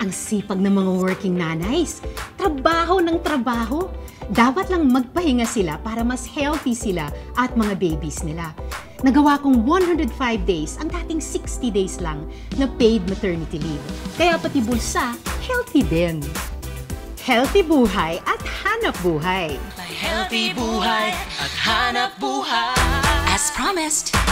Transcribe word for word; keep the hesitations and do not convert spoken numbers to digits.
Ang sipag ng mga working nanays. Trabaho ng trabaho. Dapat lang magpahinga sila para mas healthy sila at mga babies nila. Nagawa kong one hundred five days ang dating sixty days lang na paid maternity leave. Kaya pati bulsa, healthy din. Healthy buhay at hanap buhay. Healthy buhay at hanap buhay. As promised,